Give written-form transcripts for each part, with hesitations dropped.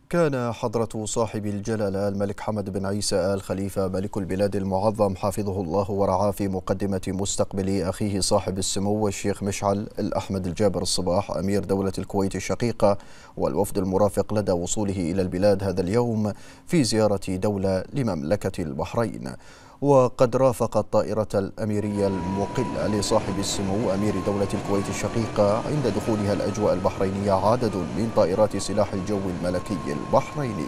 كان حضرة صاحب الجلالة الملك حمد بن عيسى آل خليفة ملك البلاد المعظم حفظه الله ورعاه في مقدمة مستقبل أخيه صاحب السمو الشيخ مشعل الأحمد الجابر الصباح أمير دولة الكويت الشقيقة والوفد المرافق لدى وصوله إلى البلاد هذا اليوم في زيارة دولة لمملكة البحرين. وقد رافقت طائرة الأميرية المقلة لصاحب السمو أمير دولة الكويت الشقيقة عند دخولها الأجواء البحرينية عدد من طائرات سلاح الجو الملكي البحريني.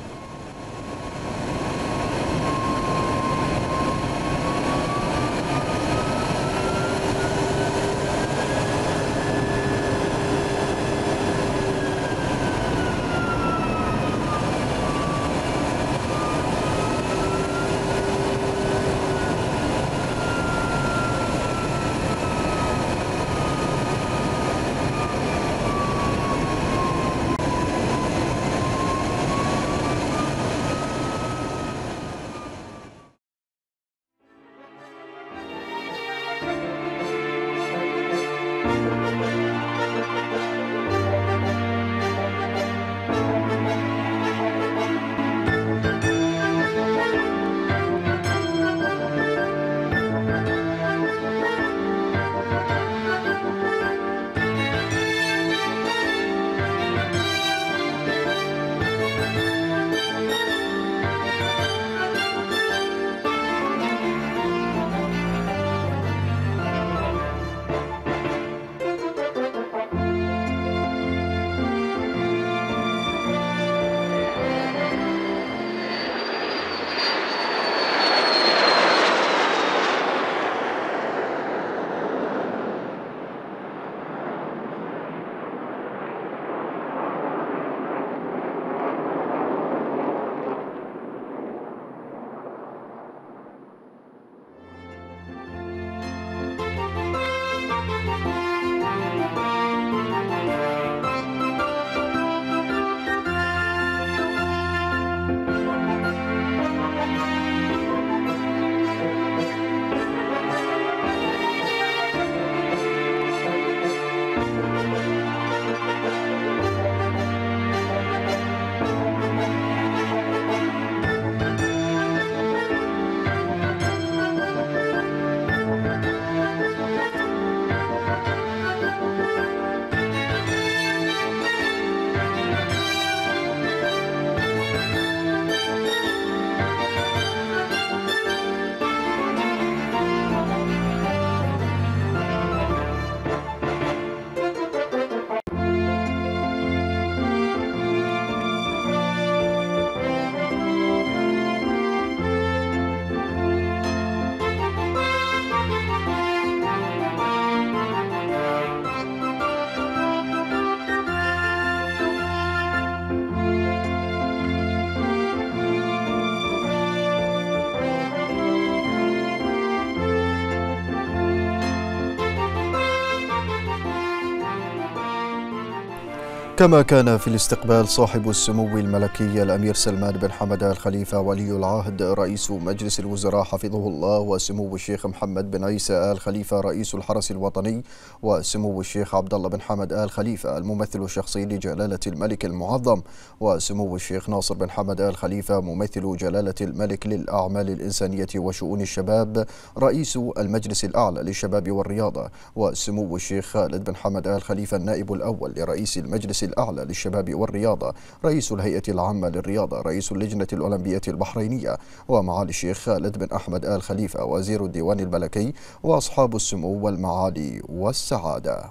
كما كان في الاستقبال صاحب السمو الملكي الأمير سلمان بن حمد آل خليفة ولي العهد رئيس مجلس الوزراء حفظه الله، وسمو الشيخ محمد بن عيسى آل خليفة رئيس الحرس الوطني، وسمو الشيخ عبد الله بن حمد آل خليفة الممثل الشخصي لجلالة الملك المعظم، وسمو الشيخ ناصر بن حمد آل خليفة ممثل جلالة الملك للأعمال الإنسانية وشؤون الشباب رئيس المجلس الأعلى للشباب والرياضة، وسمو الشيخ خالد بن حمد آل خليفة النائب الأول لرئيس المجلس الأعلى للشباب والرياضة رئيس الهيئة العامة للرياضة رئيس اللجنة الأولمبية البحرينية، ومعالي الشيخ خالد بن أحمد آل خليفة وزير الديوان الملكي وأصحاب السمو والمعالي والسعادة.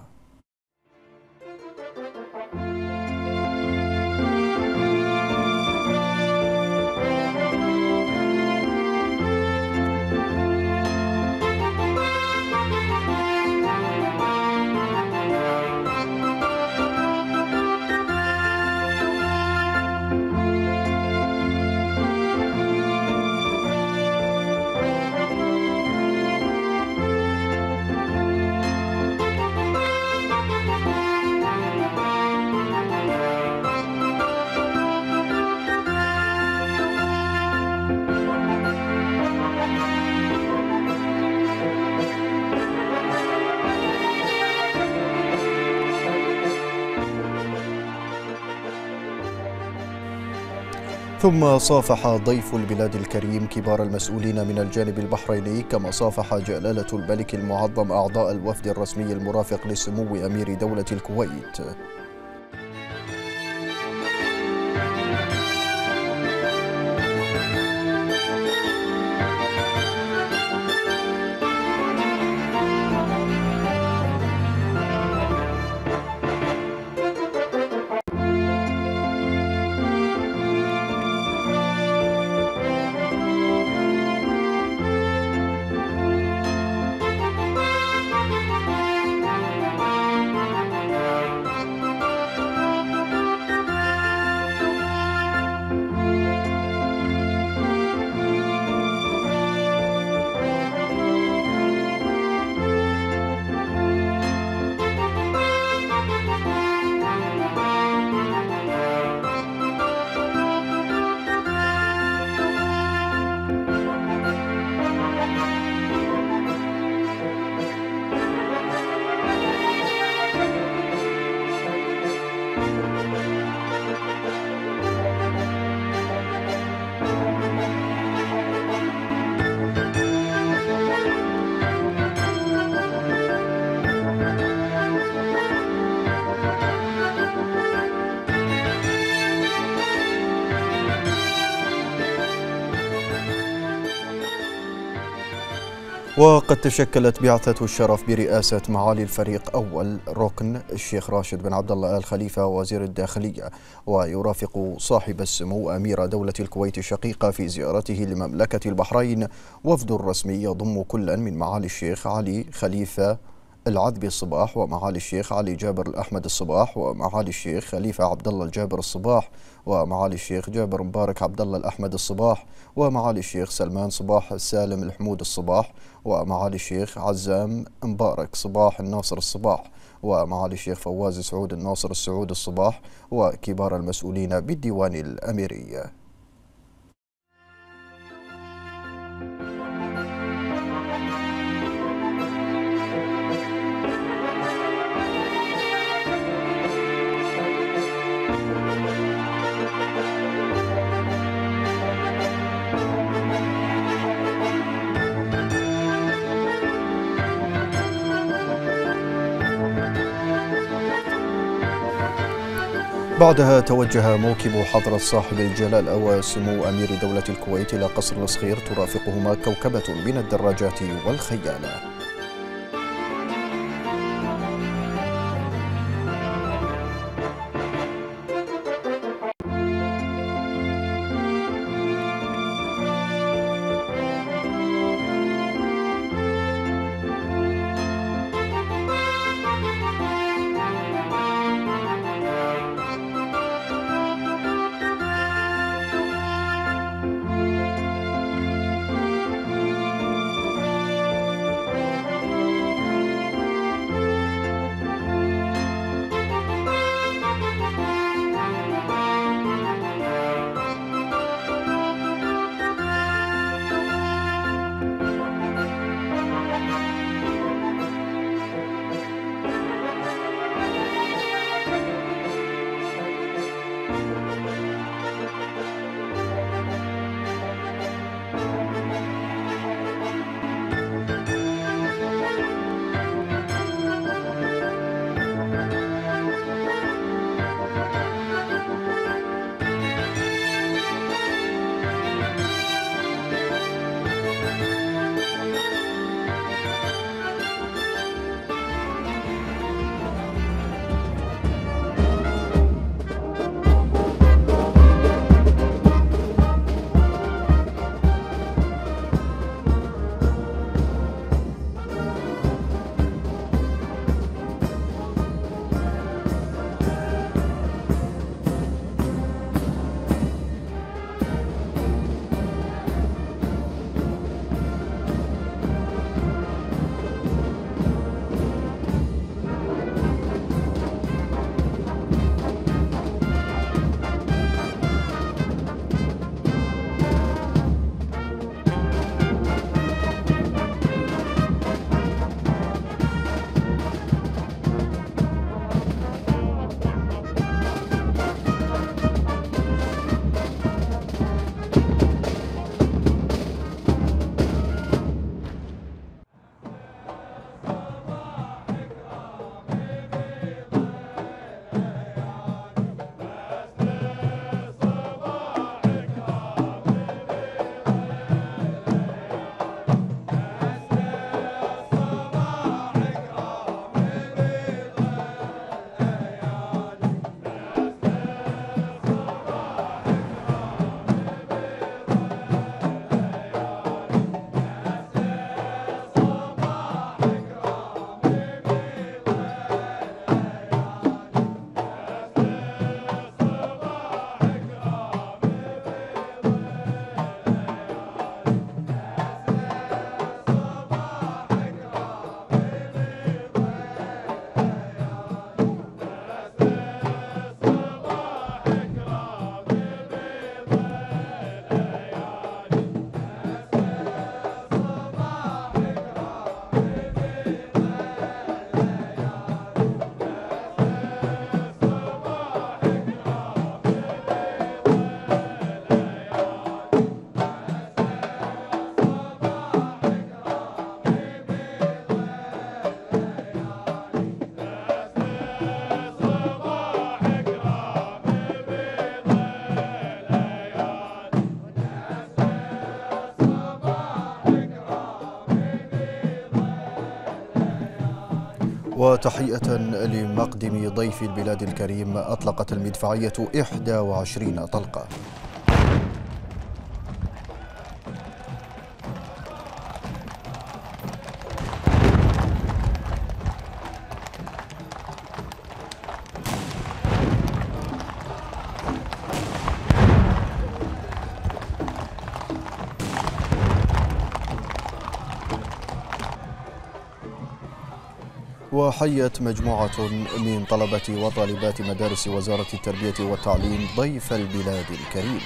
ثم صافح ضيف البلاد الكريم كبار المسؤولين من الجانب البحريني، كما صافح جلالة الملك المعظم أعضاء الوفد الرسمي المرافق لسمو أمير دولة الكويت. وقد تشكلت بعثة الشرف برئاسة معالي الفريق أول ركن الشيخ راشد بن عبد الله آل خليفة وزير الداخلية، ويرافق صاحب السمو أمير دولة الكويت الشقيقة في زيارته لمملكة البحرين وفد رسمي يضم كلا من معالي الشيخ علي خليفة العذبي الصباح، ومعالي الشيخ علي جابر الأحمد الصباح، ومعالي الشيخ خليفة عبد الله الجابر الصباح، ومعالي الشيخ جابر مبارك عبد الله الأحمد الصباح، ومعالي الشيخ سلمان صباح سالم الحمود الصباح، ومعالي الشيخ عزام مبارك صباح الناصر الصباح، ومعالي الشيخ فواز سعود الناصر السعود الصباح، وكبار المسؤولين بالديوان الأميري. بعدها توجه موكب حضرة صاحب الجلالة وسمو أمير دولة الكويت إلى قصر الصخير ترافقهما كوكبة من الدراجات والخيالة. وتحية لمقدم ضيف البلاد الكريم، أطلقت المدفعية 21 طلقة. وحيت مجموعة من طلبة وطالبات مدارس وزارة التربية والتعليم ضيف البلاد الكريم.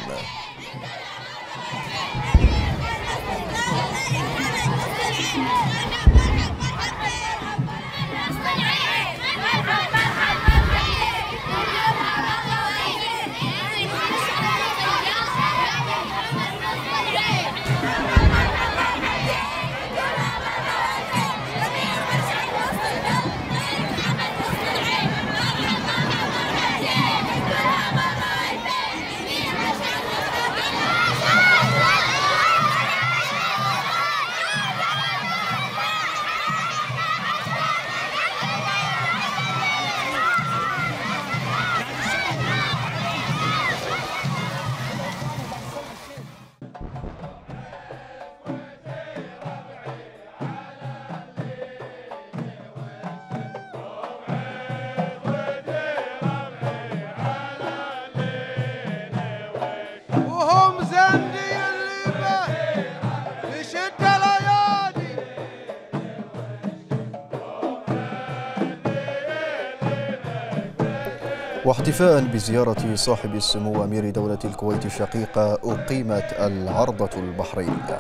واحتفاء بزيارة صاحب السمو أمير دولة الكويت الشقيقة، أقيمت العرضة البحرينية.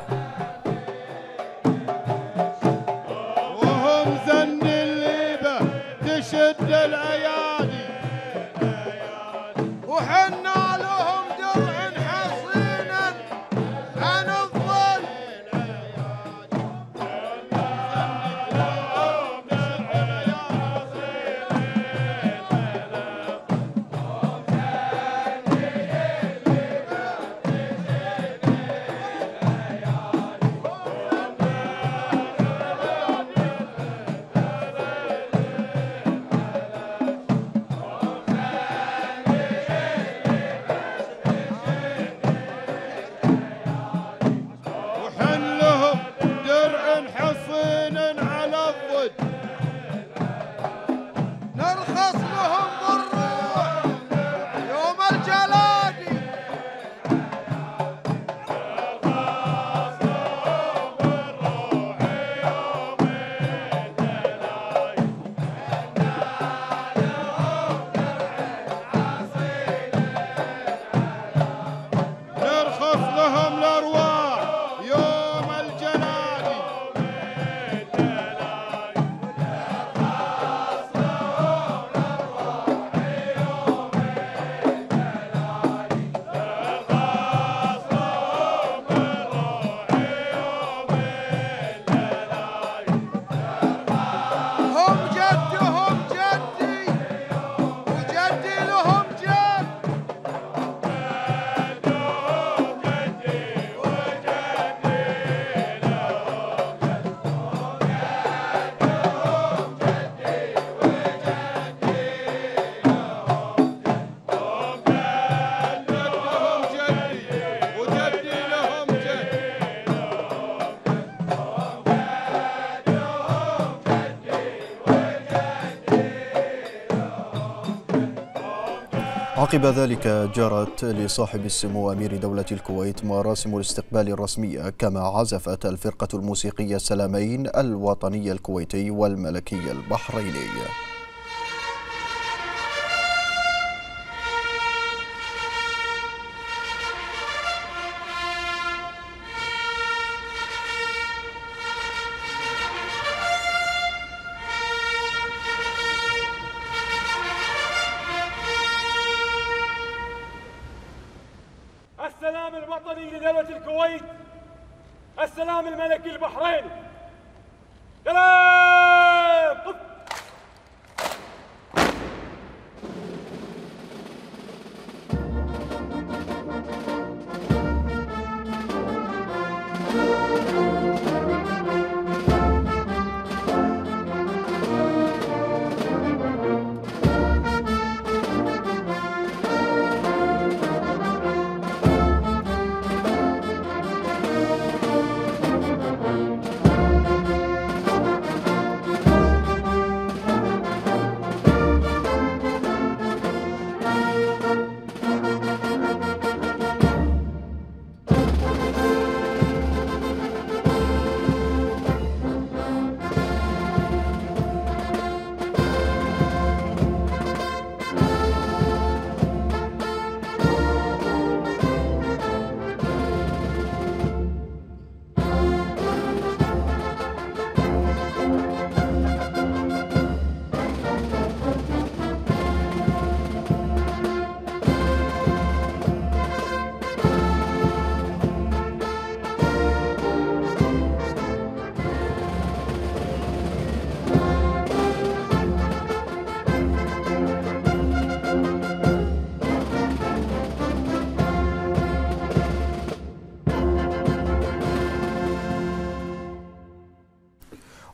وهم زن الليبة تشد الأيادي، وحنا لهم درع حصينا عن الظل. نرخص لهم بالروح يوم الجلادي. نرخص لهم الأرواح يوم الجلادي. عقب ذلك جرت لصاحب السمو أمير دولة الكويت مراسم الاستقبال الرسمية، كما عزفت الفرقة الموسيقية السلامين الوطني الكويتي والملكي البحريني. السلام الوطني لدولة الكويت، السلام الملكي البحريني. سلام.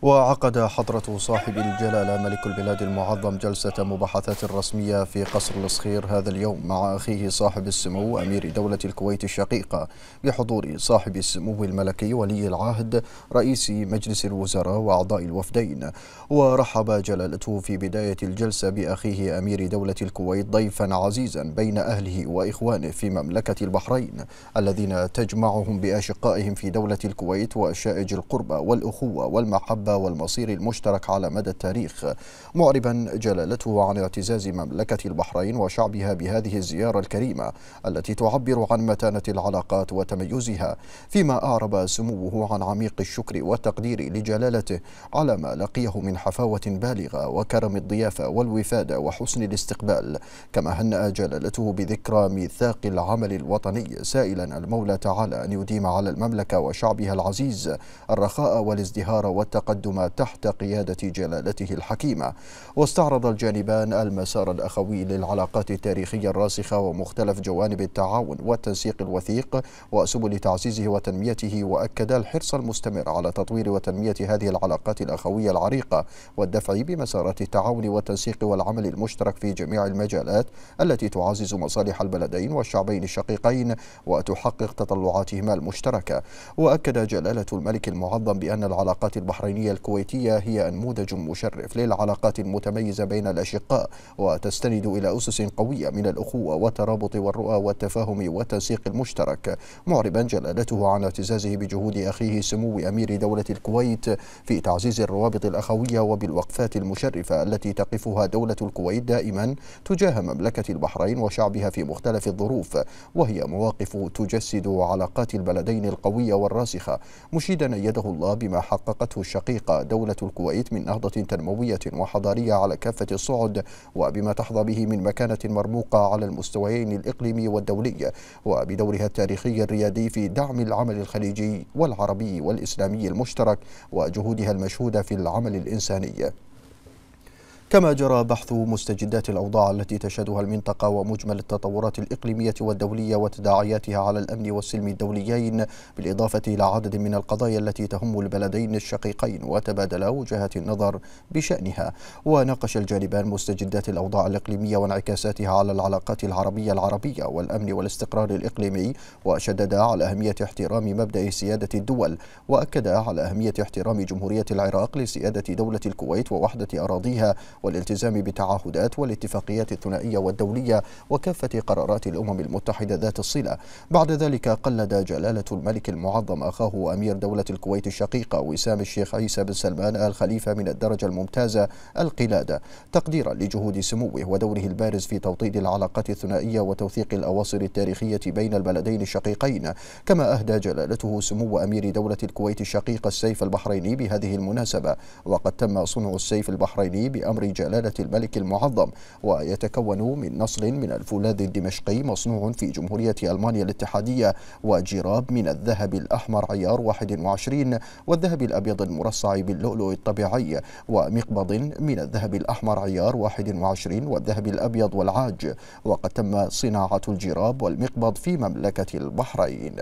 وعقد حضرة صاحب الجلالة ملك البلاد المعظم جلسة مباحثات رسمية في قصر الصخير هذا اليوم مع أخيه صاحب السمو أمير دولة الكويت الشقيقة بحضور صاحب السمو الملكي ولي العهد رئيس مجلس الوزراء وأعضاء الوفدين. ورحب جلالته في بداية الجلسة بأخيه أمير دولة الكويت ضيفا عزيزا بين أهله وإخوانه في مملكة البحرين الذين تجمعهم بأشقائهم في دولة الكويت وشائج القربة والأخوة والمحبة والمصير المشترك على مدى التاريخ، معربا جلالته عن اعتزاز مملكة البحرين وشعبها بهذه الزيارة الكريمة التي تعبر عن متانة العلاقات وتميزها، فيما أعرب سموه عن عميق الشكر والتقدير لجلالته على ما لقيه من حفاوة بالغة وكرم الضيافة والوفادة وحسن الاستقبال. كما هنأ جلالته بذكرى ميثاق العمل الوطني سائلا المولى تعالى أن يديم على المملكة وشعبها العزيز الرخاء والازدهار والتقدم تحت قيادة جلالته الحكيمة. واستعرض الجانبان المسار الأخوي للعلاقات التاريخية الراسخة ومختلف جوانب التعاون والتنسيق الوثيق وسبل تعزيزه وتنميته، وأكد الحرص المستمر على تطوير وتنمية هذه العلاقات الأخوية العريقة والدفع بمسارات التعاون والتنسيق والعمل المشترك في جميع المجالات التي تعزز مصالح البلدين والشعبين الشقيقين وتحقق تطلعاتهما المشتركة. وأكد جلالة الملك المعظم بأن العلاقات البحرينية الكويتية هي أنموذج مشرف للعلاقات المتميزة بين الأشقاء، وتستند إلى أسس قوية من الأخوة والترابط والرؤى والتفاهم والتنسيق المشترك، معربا جلالته عن اعتزازه بجهود أخيه سمو أمير دولة الكويت في تعزيز الروابط الأخوية وبالوقفات المشرفة التي تقفها دولة الكويت دائما تجاه مملكة البحرين وشعبها في مختلف الظروف، وهي مواقف تجسد علاقات البلدين القوية والراسخة، مشيدا أيده الله بما حققته الشقيقة دولة الكويت من نهضة تنموية وحضارية على كافة الصعد، وبما تحظى به من مكانة مرموقة على المستويين الإقليمي والدولي، وبدورها التاريخي الريادي في دعم العمل الخليجي والعربي والإسلامي المشترك وجهودها المشهودة في العمل الإنساني. كما جرى بحث مستجدات الأوضاع التي تشهدها المنطقة ومجمل التطورات الإقليمية والدولية وتداعياتها على الأمن والسلم الدوليين، بالإضافة إلى عدد من القضايا التي تهم البلدين الشقيقين، وتبادلا وجهات النظر بشأنها. وناقش الجانبان مستجدات الأوضاع الإقليمية وانعكاساتها على العلاقات العربية والأمن والاستقرار الإقليمي، وشددا على أهمية احترام مبدأ سيادة الدول، وأكدا على أهمية احترام جمهورية العراق لسيادة دولة الكويت ووحدة أراضيها والالتزام بالتعهدات والاتفاقيات الثنائية والدولية وكافة قرارات الأمم المتحدة ذات الصلة. بعد ذلك قلد جلالة الملك المعظم أخاه أمير دولة الكويت الشقيقة وسام الشيخ عيسى بن سلمان آل خليفة من الدرجة الممتازة القلادة، تقديرا لجهود سموه ودوره البارز في توطيد العلاقات الثنائية وتوثيق الأواصر التاريخية بين البلدين الشقيقين. كما أهدى جلالته سمو أمير دولة الكويت الشقيقة السيف البحريني بهذه المناسبة، وقد تم صنع السيف البحريني بأمر جلالة الملك المعظم، ويتكون من نصل من الفولاذ الدمشقي مصنوع في جمهورية ألمانيا الاتحادية، وجراب من الذهب الأحمر عيار 21 والذهب الأبيض المرصع باللؤلؤ الطبيعي، ومقبض من الذهب الأحمر عيار 21 والذهب الأبيض والعاج. وقد تم صناعة الجراب والمقبض في مملكة البحرين.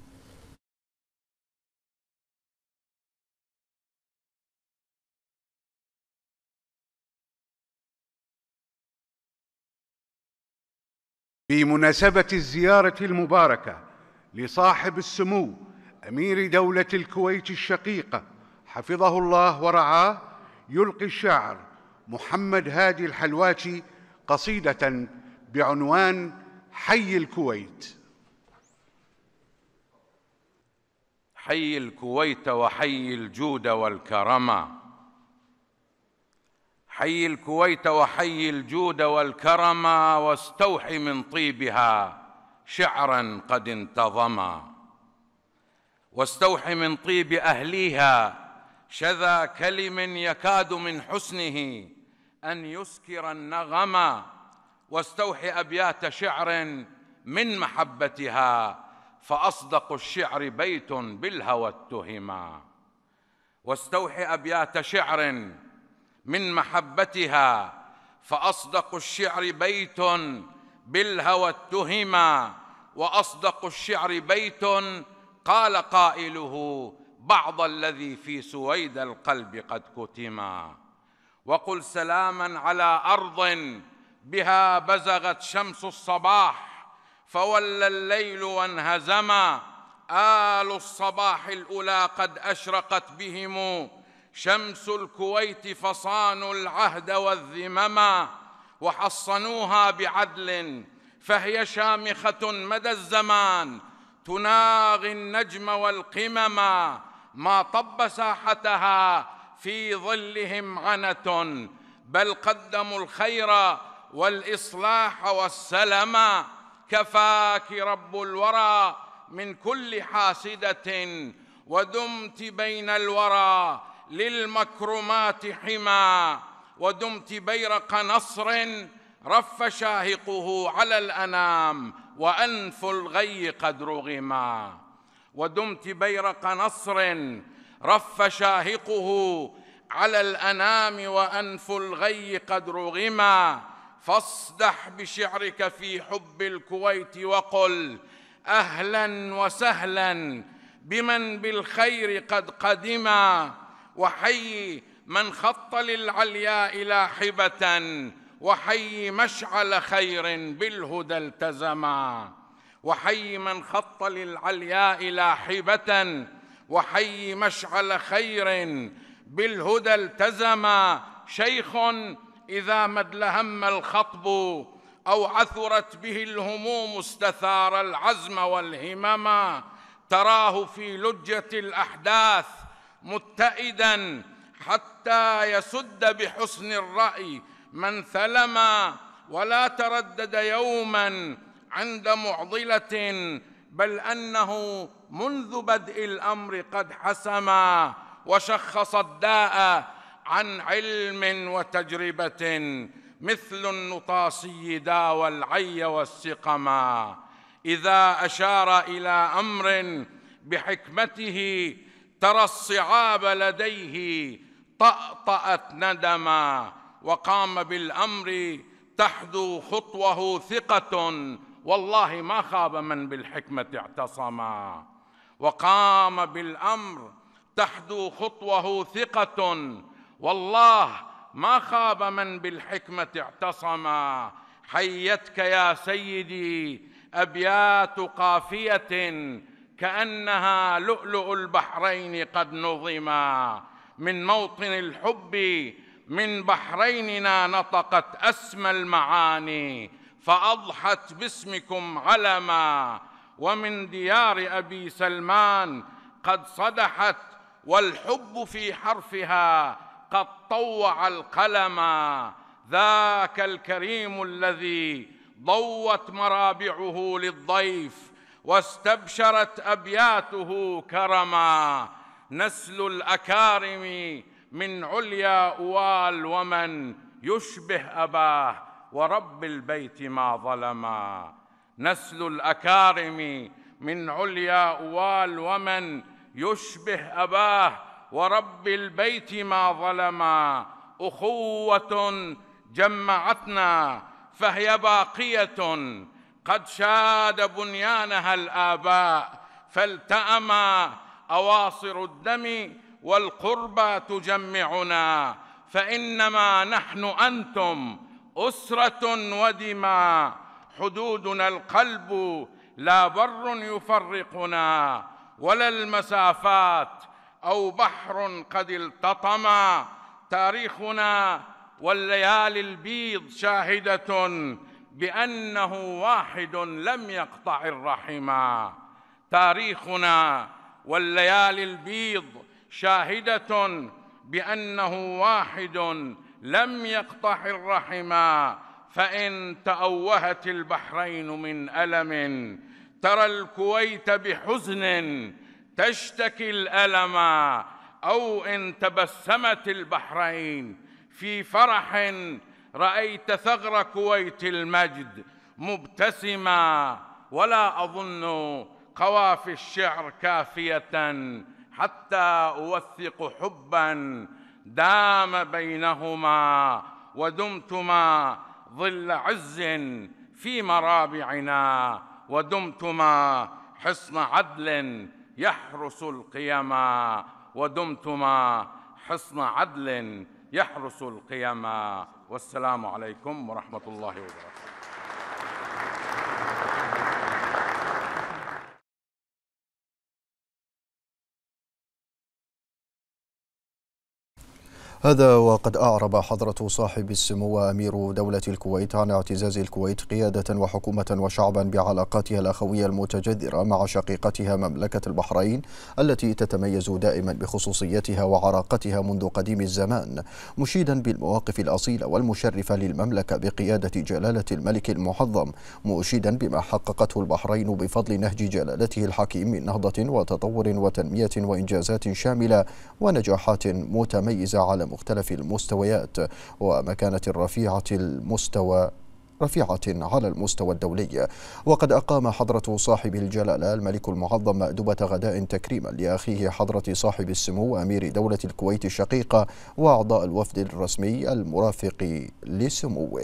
بمناسبة الزيارة المباركة لصاحب السمو أمير دولة الكويت الشقيقة حفظه الله ورعاه، يلقي الشاعر محمد هادي الحلواتي قصيدة بعنوان حي الكويت. حي الكويت وحي الجود والكرم، حي الكويت وحي الجود والكرم، واستوحي من طيبها شعرا قد انتظما، واستوحي من طيب أهليها شذا كلم يكاد من حسنه أن يسكر النغما، واستوحي أبيات شعر من محبتها فأصدق الشعر بيت بالهوى اتهما، واستوحي أبيات شعر من محبتها فأصدق الشعر بيت بالهوى اتهما، وأصدق الشعر بيت قال قائله بعض الذي في سويد القلب قد كتما. وقل سلاما على أرض بها بزغت شمس الصباح فولى الليل وانهزما، آل الصباح الأولى قد أشرقت بهم شمس الكويت فصانوا العهد والذمما، وحصنوها بعدل فهي شامخة مدى الزمان تناغي النجم والقمما، ما طب ساحتها في ظلهم عنة بل قدموا الخير والإصلاح والسلما، كفاك رب الورى من كل حاسدة ودمت بين الورى للمكرمات حما، ودمت بيرق نصر رف شاهقه على الأنام وأنف الغي قد رغما، ودمت بيرق نصر رف شاهقه على الأنام وأنف الغي قد رغما، فاصدح بشعرك في حب الكويت وقل أهلا وسهلا بمن بالخير قد قدما، وحي من خط للعلياء لاحبة وحي مشعل خير بالهدى التزما، وحي من خط للعلياء لاحبة وحي مشعل خير بالهدى التزما، شيخ إذا ما ادلهم الخطب أو عثرت به الهموم استثار العزم والهمما، تراه في لجة الأحداث متئدا حتى يسد بحسن الرأي من ثلما، ولا تردد يوما عند معضلة بل أنه منذ بدء الأمر قد حسما، وشخص الداء عن علم وتجربة مثل النطاسي داوى العي والسقما، إذا أشار إلى أمر بحكمته ترى الصعاب لديه طأطأت ندما، وقام بالأمر تحدو خطوه ثقة والله ما خاب من بالحكمة اعتصما، وقام بالأمر تحدو خطوه ثقة والله ما خاب من بالحكمة اعتصما، حيتك يا سيدي أبيات قافية كأنها لؤلؤ البحرين قد نظما، من موطن الحب من بحريننا نطقت أسمى المعاني فأضحت باسمكم علما، ومن ديار أبي سلمان قد صدحت والحب في حرفها قد طوع القلما، ذاك الكريم الذي ضوت مرابعه للضيف واستبشرت أبياته كرما، نسل الأكارم من عليا أوال ومن يشبه أباه ورب البيت ما ظلما، نسل الأكارم من عليا أوال ومن يشبه أباه ورب البيت ما ظلما، أخوة جمعتنا فهي باقية قد شاد بنيانها الآباء، فالتأما أواصر الدم والقربى تجمعنا، فإنما نحن أنتم أسرة ودماء، حدودنا القلب لا بر يفرقنا ولا المسافات أو بحر قد التطما، تاريخنا والليالي البيض شاهدة بأنه واحد لم يقطع الرحما، تاريخنا والليالي البيض شاهدة بأنه واحد لم يقطع الرحما، فإن تأوهت البحرين من ألم ترى الكويت بحزن تشتكي الألم، أو إن تبسمت البحرين في فرح رأيت ثغر كويت المجد مبتسما، ولا أظن قوافي الشعر كافية حتى أوثق حبا دام بينهما، ودمتما ظل عز في مرابعنا ودمتما حصن عدل يحرس القيم، ودمتما حصن عدل يحرس القيم. والسلام عليكم ورحمة الله وبركاته. هذا وقد أعرب حضرة صاحب السمو أمير دولة الكويت عن اعتزاز الكويت قيادة وحكومة وشعبا بعلاقاتها الأخوية المتجذرة مع شقيقتها مملكة البحرين، التي تتميز دائما بخصوصيتها وعراقتها منذ قديم الزمان، مشيدا بالمواقف الأصيلة والمشرفة للمملكة بقيادة جلالة الملك المعظم، مشيدا بما حققته البحرين بفضل نهج جلالته الحكيم من نهضة وتطور وتنمية وإنجازات شاملة ونجاحات متميزة على مختلف المستويات، ومكانة رفيعة على المستوى الدولي. وقد أقام حضرة صاحب الجلالة الملك المعظم مأدبة غداء تكريما لأخيه حضرة صاحب السمو أمير دولة الكويت الشقيقة وأعضاء الوفد الرسمي المرافق لسموه.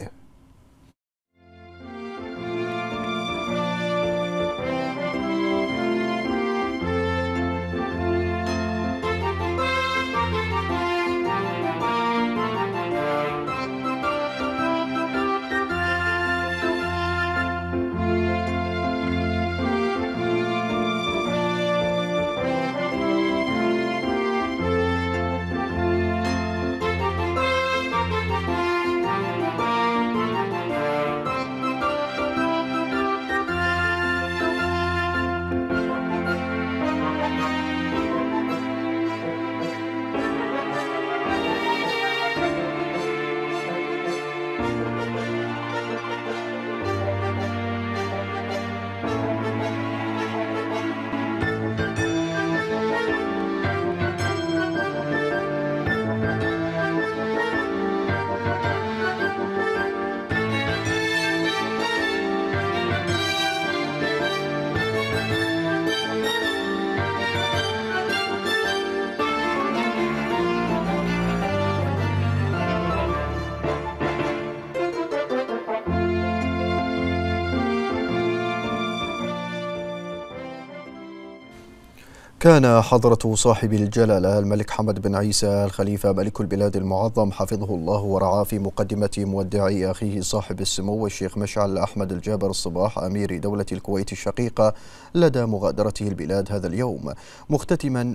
كان حضرة صاحب الجلالة الملك حمد بن عيسى الخليفة ملك البلاد المعظم حفظه الله ورعاه في مقدمة مودعي أخيه صاحب السمو الشيخ مشعل أحمد الجابر الصباح أمير دولة الكويت الشقيقة لدى مغادرته البلاد هذا اليوم، مختتما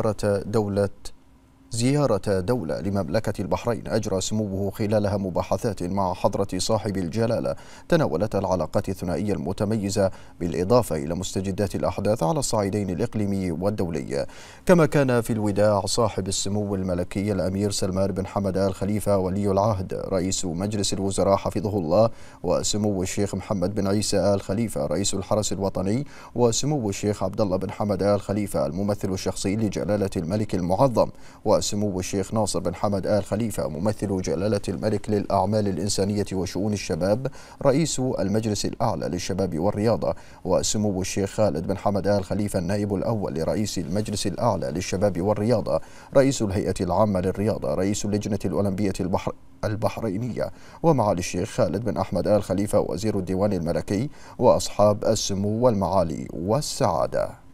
زيارة دولة لمملكة البحرين أجرى سموه خلالها مباحثات مع حضرة صاحب الجلالة تناولت العلاقات الثنائية المتميزة بالإضافة إلى مستجدات الأحداث على الصعيدين الإقليمي والدولي. كما كان في الوداع صاحب السمو الملكي الأمير سلمان بن حمد آل خليفة ولي العهد رئيس مجلس الوزراء حفظه الله، وسمو الشيخ محمد بن عيسى آل خليفة رئيس الحرس الوطني، وسمو الشيخ عبد الله بن حمد آل خليفة الممثل الشخصي لجلالة الملك المعظم، وسمو الشيخ ناصر بن حمد آل خليفة ممثل جلالة الملك للأعمال الإنسانية وشؤون الشباب رئيس المجلس الأعلى للشباب والرياضة، وسمو الشيخ خالد بن حمد آل خليفة النائب الأول لرئيس المجلس الأعلى للشباب والرياضة رئيس الهيئة العامة للرياضة رئيس اللجنة الأولمبية البحرينية، ومعالي الشيخ خالد بن أحمد آل خليفة وزير الديوان الملكي، وأصحاب السمو والمعالي والسعادة.